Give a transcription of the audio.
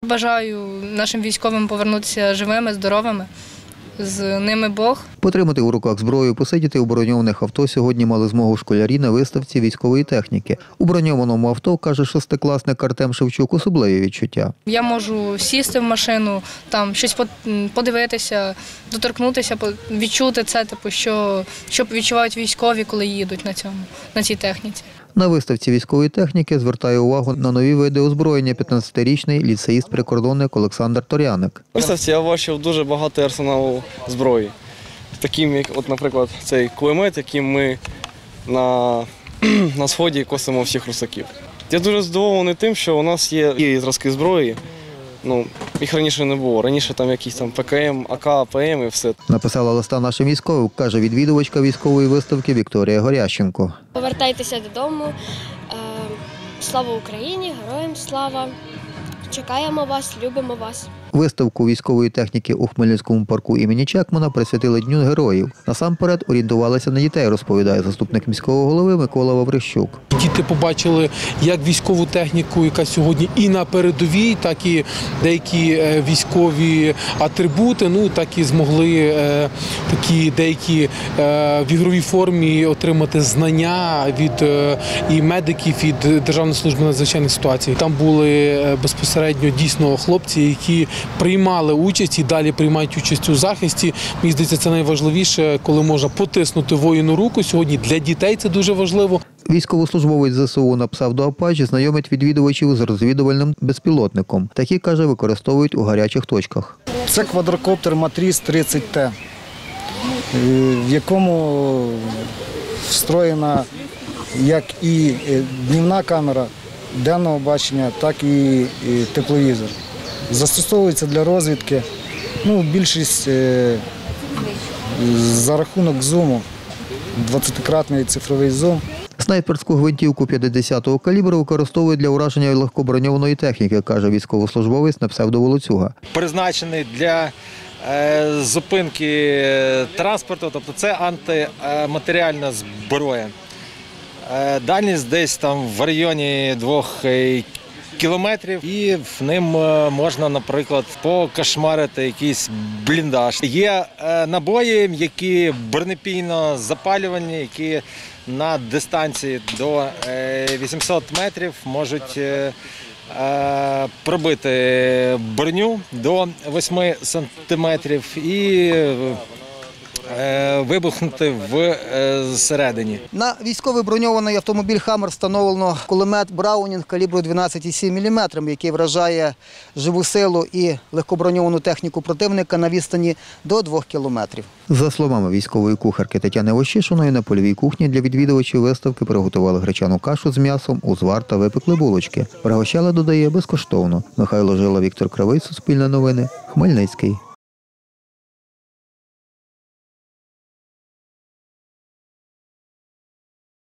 Бажаю нашим військовим повернутися живими, здоровими. З ними Бог. Потримати у руках зброю, посидіти у броньованих авто сьогодні мали змогу школярі на виставці військової техніки. У броньованому авто, каже шестикласник Артем Шевчук, особливі відчуття. Я можу сісти в машину, там щось подивитися, доторкнутися, відчути це, що відчувають військові, коли їдуть на цій техніці. На виставці військової техніки звертає увагу на нові види озброєння 15-річний ліцеїст-прикордонник Олександр Торяник. У виставці я бачив дуже багато арсеналу зброї. Таким, як, наприклад, цей кулемет, яким ми на сході косимо всіх русаків. Я дуже здивований тим, що у нас є зразки зброї. Їх раніше не було. Раніше там якісь ПКМ, АК, АПМ і все. Написала листа нашим військовим, каже відвідувачка військової виставки Вікторія Горященко. Повертайтеся додому. Слава Україні, героям слава. Чекаємо вас, любимо вас. Виставку військової техніки у Хмельницькому парку імені Чекмана присвятили Дню героїв. Насамперед орієнтувалися на дітей, розповідає заступник міського голови Микола Ваврищук. Діти побачили як військову техніку, яка сьогодні і на передовій, так і деякі військові атрибути, так і змогли такі деякі в ігровій формі отримати знання від і медиків, від Державної служби надзвичайних ситуацій. Там були безпосередньо дійсно хлопці, які приймали участь і далі приймають участь у захисті. Мені здається, це найважливіше, коли можна потиснути воїну руку. Сьогодні для дітей це дуже важливо. Військовослужбовець ЗСУ на псевдоапачі знайомить відвідувачів з розвідувальним безпілотником. Такі, каже, використовують у гарячих точках. Це квадрокоптер Матріс 30Т, в якому встроєна як і днівна камера денного бачення, так і тепловізор. Застосовується для розвідки, більшість за рахунок зуму, 20-кратний цифровий зум. Снайперську гвинтівку 50-го калібру використовують для ураження легкоброньованої техніки, каже військовослужбовець на псевдоволоцюга. Призначений для зупинки транспорту, тобто це антиматеріальна зброя. Дальність десь там в районі 2 кілометрів, і в ним можна, наприклад, покошмарити якийсь бліндаж. Є набої, які бронепійно запалювальні, які на дистанції до 800 метрів можуть пробити броню до 8 сантиметрів і вибухнути всередині. На військовий броньований автомобіль «Хаммер» встановлено кулемет «Браунінг» калібру 12,7 мм, який вражає живу силу і легкоброньовану техніку противника на відстані до 2 кілометрів. За словами військової кухарки Тетяни Вощишиної, на польовій кухні для відвідувачів виставки приготували гречану кашу з м'ясом, узвар та випекли булочки. Пригощали, додає, безкоштовно. Михайло Жила, Віктор Кривий, Суспільне новини, Хмельницький.